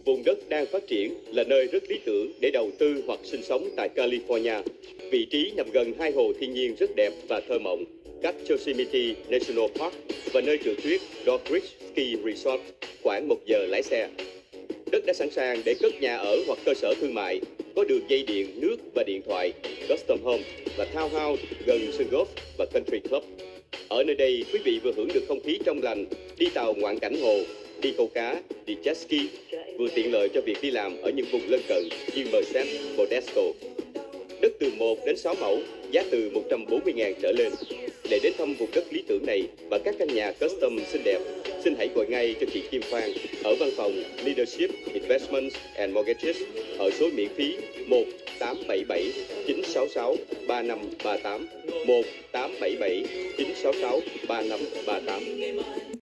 vùng đất đang phát triển là nơi rất lý tưởng để đầu tư hoặc sinh sống tại California. Vị trí nằm gần hai hồ thiên nhiên rất đẹp và thơ mộng, cách Yosemite National Park và nơi trượt tuyết Dog Ridge Ski Resort khoảng 1 giờ lái xe. Đất đã sẵn sàng để cất nhà ở hoặc cơ sở thương mại, có đường dây điện, nước và điện thoại, custom home và townhouse gần sân golf và country club. Ở nơi đây, quý vị vừa hưởng được không khí trong lành, đi tàu ngoạn cảnh hồ, đi câu cá, đi jet ski, vừa tiện lợi cho việc đi làm ở những vùng lân cận như Merced, Modesto. Đất từ 1 đến 6 mẫu, giá từ 140.000 trở lên. Để đến thăm vùng đất lý tưởng này và các căn nhà custom xinh đẹp, xin hãy gọi ngay cho chị Kim Phan ở văn phòng Leadership Investments and Mortgages ở số miễn phí 1-877-966-3538, 1-877-966-3538.